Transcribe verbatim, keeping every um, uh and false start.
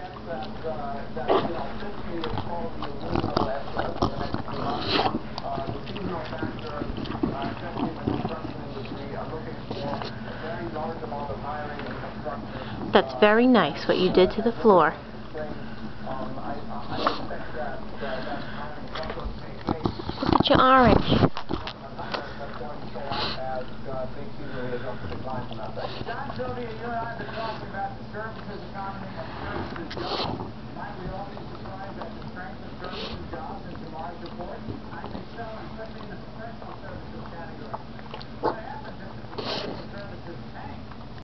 That's very nice what you did to the floor. Look at your orange. John Sylvia, you and I have been talking about the services economy and services.